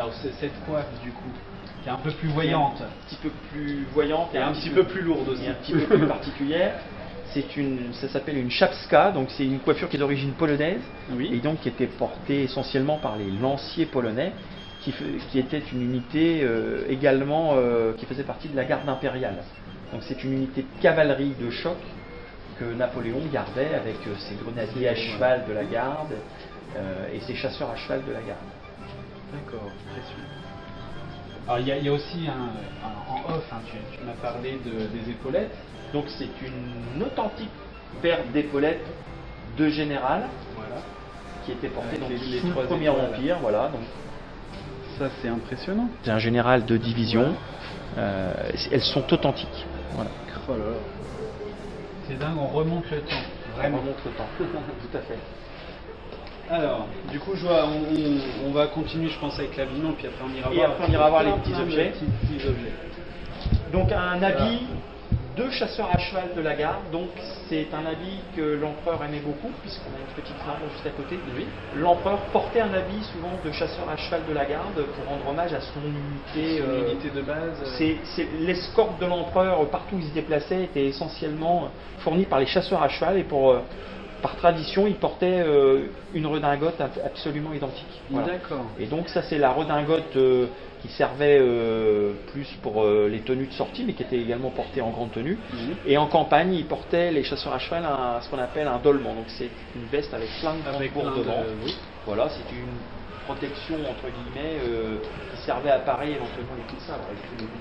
alors cette coiffe du coup, qui est un peu plus voyante, un petit peu plus voyante et un petit peu plus lourde aussi, et un petit peu plus particulière. Ça s'appelle une chapska, donc c'est une coiffure qui est d'origine polonaise, oui. et donc qui était portée essentiellement par les lanciers polonais, qui était une unité également qui faisait partie de la garde impériale. Donc c'est une unité de cavalerie de choc que Napoléon gardait avec ses grenadiers à cheval de la garde et ses chasseurs à cheval de la garde. D'accord, précieux. Alors il y a aussi en off, hein, tu m'as parlé des épaulettes. Donc c'est une authentique paire d'épaulettes de général, voilà, qui était portée donc sous le Premier Empire. Voilà, donc. Ça c'est impressionnant. C'est un général de division. Elles sont authentiques. Voilà. Oh là là. C'est dingue, on remonte le temps. Vraiment. On remonte le temps. Tout à fait. Alors, du coup, je vois, on va continuer, je pense, avec l'habillement, puis après on ira voir les petits objets. Petits objets. Donc un habit de chasseur à cheval de la garde. Donc c'est un habit que l'empereur aimait beaucoup, puisqu'on a une petite flamme juste à côté de lui. L'empereur portait un habit souvent de chasseur à cheval de la garde pour rendre hommage à son unité. Son unité de base. C'est l'escorte de l'empereur partout où il se déplaçait était essentiellement fournie par les chasseurs à cheval, et par tradition, il portait une redingote absolument identique. Voilà. D'accord. Et donc ça c'est la redingote qui servait plus pour les tenues de sortie, mais qui était également portée en grande tenue. Et en campagne, ils portaient, les chasseurs à cheval, ce qu'on appelle un dolman. Donc c'est une veste avec plein de grandes bourres devant. Oui. Voilà, c'est une protection entre guillemets qui servait à parer éventuellement les coups de sabre.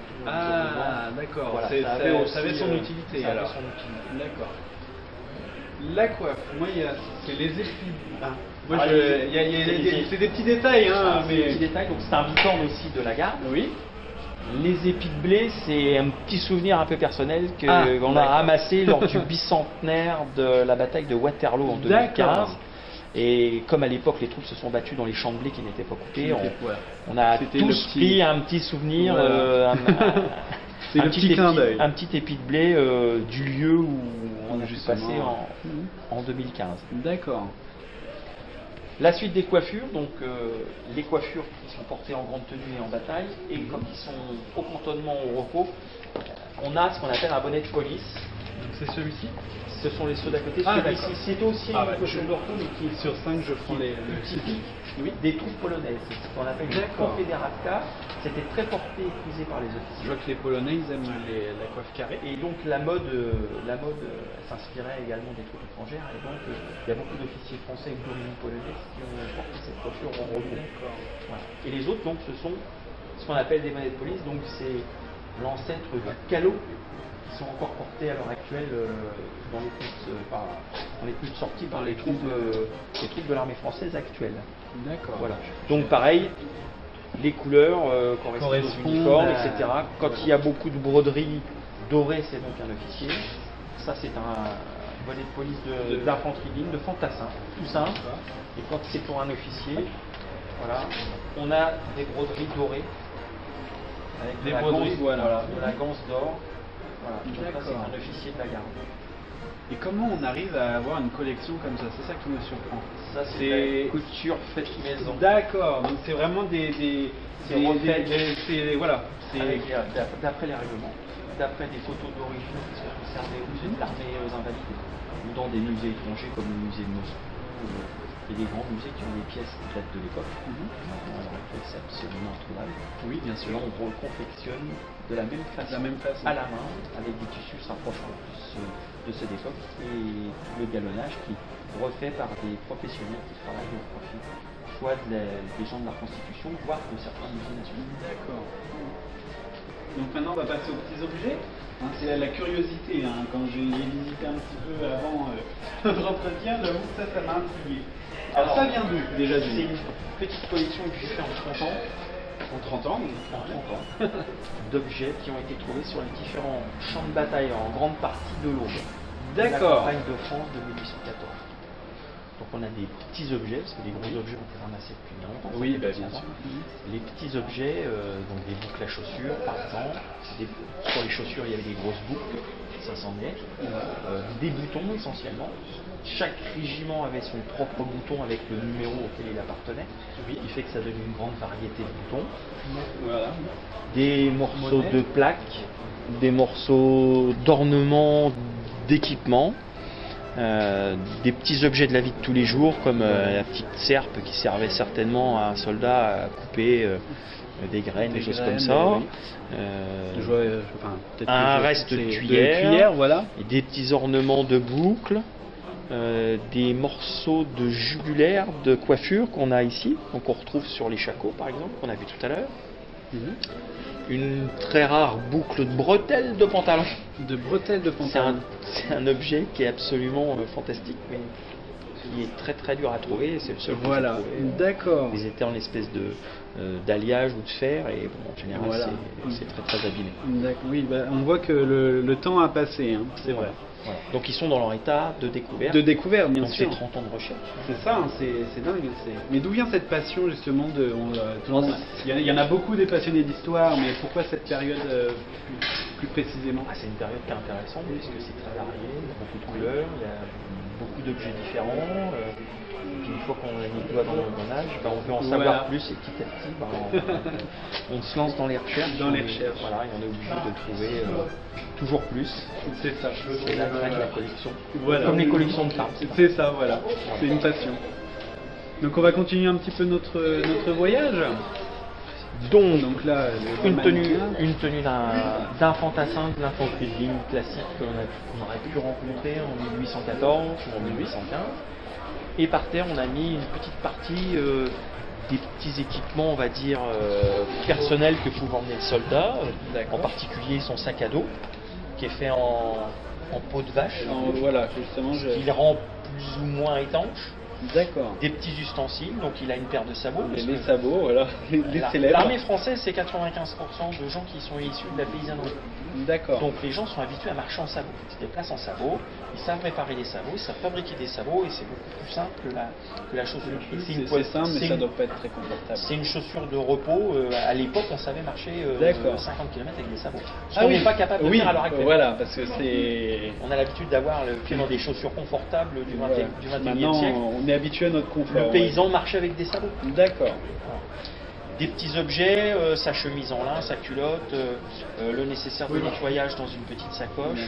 Ah d'accord. Voilà, ça avait son utilité. Ça avait alors. son utilité. D'accord. La coiffe, moi c'est les épis. Ah. Moi, c'est des petits détails, hein, mais... Des petits détails, donc c'est un bicorne aussi de la garde. Oui. Les épis de blé, c'est un petit souvenir un peu personnel qu'on a amassé lors du bicentenaire de la bataille de Waterloo en 2015. Et comme à l'époque les troupes se sont battues dans les champs de blé qui n'étaient pas coupés, on a tous pris un petit souvenir, c'est le petit clin d'œil. Un petit épi de blé du lieu où on a pu passer en 2015. D'accord. La suite des coiffures, donc les coiffures qui sont portées en grande tenue et en bataille, et quand ils sont au cantonnement ou au repos, on a ce qu'on appelle un bonnet de police. Donc c'est celui-ci. Ce sont les ceux d'à côté. Celui-ci, c'est aussi une coiffure de repos, mais qui est sur 5, je prends les typique des troupes polonaises. C'est ce qu'on appelle une conféderatka. C'était très porté et prisé par les officiers. Je vois que les Polonais, ils aiment la coiffe carrée. Et donc la mode s'inspirait également des troupes étrangères. Et donc il y a beaucoup d'officiers français et d'origine polonaise qui ont porté cette coiffure en repos. Voilà. Et les autres, donc, ce sont ce qu'on appelle des bonnets de police. Donc c'est l'ancêtre du calot, qui sont encore portés à l'heure actuelle dans les plus de sortie par les troupes de l'armée française actuelle. D'accord. Voilà. Donc pareil, les couleurs correspondent aux uniformes, etc. Quand il y a beaucoup de broderies dorées, c'est donc un officier. Ça c'est un bonnet de police d'infanterie ligne, de fantassin, tout simple. Et quand c'est pour un officier, voilà, on a des broderies dorées avec de la ganse d'or. Voilà. Donc là, c'est un officier de la garde. Et comment on arrive à avoir une collection comme ça? C'est ça qui me surprend. Ça, c'est la couture faite maison. D'accord, donc c'est vraiment des voilà. D'après les règlements, d'après des photos d'origine qui sont conservées au musée de l'armée invalides ou dans des musées étrangers comme le musée de Moscou et des grands musées qui ont des pièces qui datent de l'époque. C'est absolument introuvable. Oui, bien sûr. Là, on reconfectionne de la même façon, à la main, avec des tissus s'approchant plus de cette époque, et le galonnage qui est refait par des professionnels qui travaillent au profit, soit des gens de la Constitution, voire de certains musées nationaux. D'accord. Donc maintenant, on va passer aux petits objets. Hein, c'est la curiosité. Hein. Quand j'ai visité un petit peu avant notre entretien, j'avoue que ça m'a intrigué. Alors ça vient d'où déjà? C'est une petite collection que j'ai fait en 30 ans. En 30 ans, d'objets qui ont été trouvés sur les différents champs de bataille en grande partie de l'Aube. D'accord. La campagne de France de 1814. Donc on a des petits objets, parce que les gros objets ont été ramassés depuis bien longtemps. Oui, bien sûr. Les petits objets, donc des boucles à chaussures par exemple. Sur les chaussures il y avait des grosses boucles, ça s'en est. Des boutons essentiellement. Chaque régiment avait son propre bouton avec le numéro auquel il appartenait, ce qui fait que ça donne une grande variété de boutons. Voilà. Des morceaux de plaques, des morceaux d'ornement, d'équipement, des petits objets de la vie de tous les jours comme la petite serpe qui servait certainement à un soldat à couper des graines, des choses comme ça. Un reste de cuillère, voilà. Et des petits ornements de boucles. Des morceaux de jugulaire, de coiffure qu'on a ici, donc on retrouve sur les shakos par exemple, qu'on a vu tout à l'heure. Une très rare boucle de bretelles de pantalon. C'est un objet qui est absolument fantastique, mais qui est très très dur à trouver. C'est le seul. Voilà, d'accord. Ils étaient en espèce d'alliage ou de fer, et bon, en général voilà. c'est très très abîmé. Oui, on voit que le temps a passé, hein, c'est vrai. Voilà. Donc ils sont dans leur état de découverte. De découverte, bien donc sûr. C'est 30 ans de recherche. C'est ça, hein, c'est dingue. Mais d'où vient cette passion justement il y en a beaucoup des passionnés d'histoire, mais pourquoi cette période plus précisément? C'est une période qui est intéressante puisque c'est très varié, il y a beaucoup de couleurs, il y a beaucoup d'objets différents. Puis une fois qu'on a mis le doigt dans l'engrenage, on veut en savoir plus et petit à petit, on se lance dans les recherches. Voilà, et on est obligé de trouver toujours plus. C'est ça. C'est la graine de la collection. Voilà. Comme les collections de timbres. C'est ça, voilà. C'est une passion. Donc on va continuer un petit peu notre voyage. Donc là, une tenue d'un fantassin de l'infanterie de ligne classique qu'on aurait pu rencontrer en 1814 ou en 1815. Et par terre, on a mis une petite partie des petits équipements, on va dire, personnels que pouvait emmener le soldat, en particulier son sac à dos, qui est fait en peau de vache, voilà, justement, qui le rend plus ou moins étanche. D'accord. Des petits ustensiles, donc il a une paire de sabots. Les sabots, voilà, les célèbres. L'armée française, c'est 95% de gens qui sont issus de la paysannerie. D'accord. Donc les gens sont habitués à marcher en sabots. Ils se déplacent en sabots, ils savent réparer les sabots, ils savent fabriquer des sabots, et c'est beaucoup plus simple que la chaussure. C'est simple, mais ça ne doit pas être très confortable. C'est une chaussure de repos. À l'époque, on savait marcher 50 km avec des sabots. On n'est pas capable de faire à l'heure actuelle. Voilà, parce que c'est. On a l'habitude d'avoir le pied dans des chaussures confortables du 21e siècle. On est habitué à notre confort. Le paysan marchait avec des sabots. D'accord. Des petits objets, sa chemise en lin, sa culotte, le nécessaire de nettoyage dans une petite sacoche,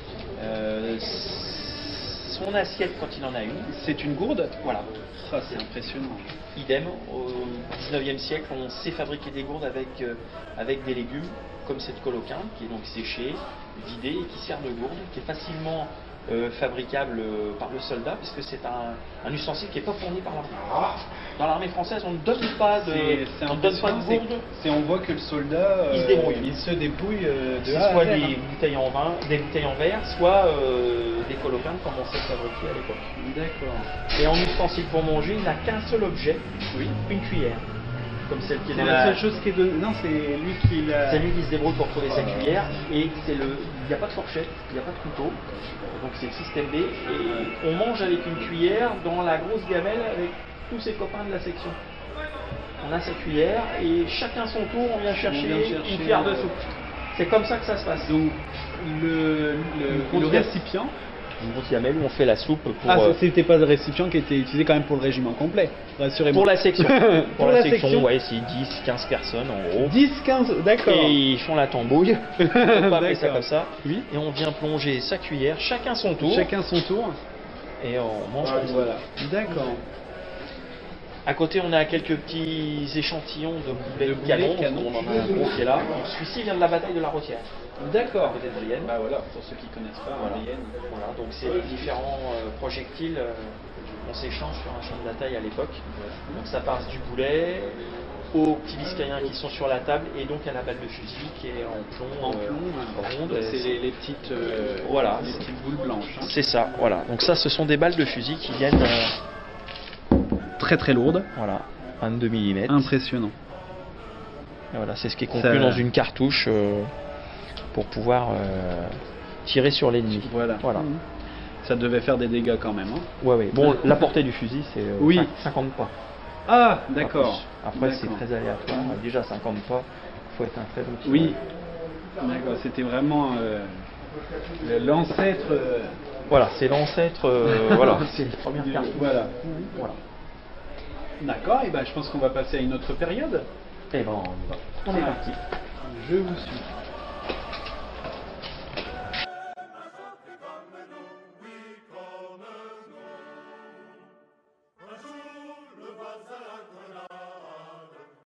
son assiette quand il en a une. C'est une gourde? Voilà. Ah, c'est impressionnant. Idem, au 19e siècle, on sait fabriquer des gourdes avec des légumes, comme cette coloquin, qui est donc séchée, vidée et qui sert de gourde, qui est facilement fabricable par le soldat, puisque c'est un ustensile qui n'est pas fourni par l'armée. Dans l'armée française, on ne donne pas de gourde. On voit que le soldat il se débrouille soit des bouteilles en vin, des bouteilles en verre, soit des coloquins comme on sait fabriquer à l'époque. D'accord. Et en ustensile pour manger, il n'a qu'un seul objet, une cuillère. Comme celle qui est la seule chose qui est donnée. Non, c'est lui qui l'a. C'est lui qui se débrouille pour trouver sa cuillère, et il n'y a pas de fourchette, il n'y a pas de couteau, donc c'est le système B, et on mange avec une cuillère dans la grosse gamelle avec tous ses copains de la section. On a sa cuillère et chacun son tour, on vient chercher une cuillère de soupe. C'est comme ça que ça se passe. Donc le récipient. Une grosse gamelle où on fait la soupe pour. C'était pas le récipient qui était utilisé quand même pour le régiment complet, rassurez-moi. Pour la section. pour la section, ouais, c'est 10-15 personnes en gros. 10-15, d'accord. Et ils font la tambouille. On peut pas appeler ça comme ça. Oui. Et on vient plonger sa cuillère, chacun son tour. Et on mange comme ça. Voilà. D'accord. À côté, on a quelques petits échantillons de boulets de canon. On en a un gros qui est là. Celui-ci vient de la bataille de la Rotière. D'accord. Peut-être de l'Yenne. Bah voilà, pour ceux qui ne connaissent pas, l'Yenne. Voilà, donc c'est les différents projectiles qu'on s'échange sur un champ de bataille à l'époque. Donc ça passe du boulet aux petits biscayens qui sont sur la table et donc à la balle de fusil qui est en plomb ronde. C'est les petites boules blanches. C'est ça, voilà. Donc ça, ce sont des balles de fusil qui viennent très très lourdes. Voilà, 22 mm. Impressionnant. Et voilà, c'est ce qui est contenu dans une cartouche pour pouvoir tirer sur l'ennemi. Voilà. Ça devait faire des dégâts quand même. Hein. Ouais. Bon, la portée du fusil, c'est 50 pas. Ah, d'accord. Après, c'est très aléatoire. Déjà 50 pas, il faut être un très bon tireur. Oui. D'accord, c'était vraiment l'ancêtre. Voilà, c'est l'ancêtre. Voilà, c'est la première carte. Voilà. Voilà. D'accord, et ben je pense qu'on va passer à une autre période. Et ben, on y va. On est parti. Je vous suis.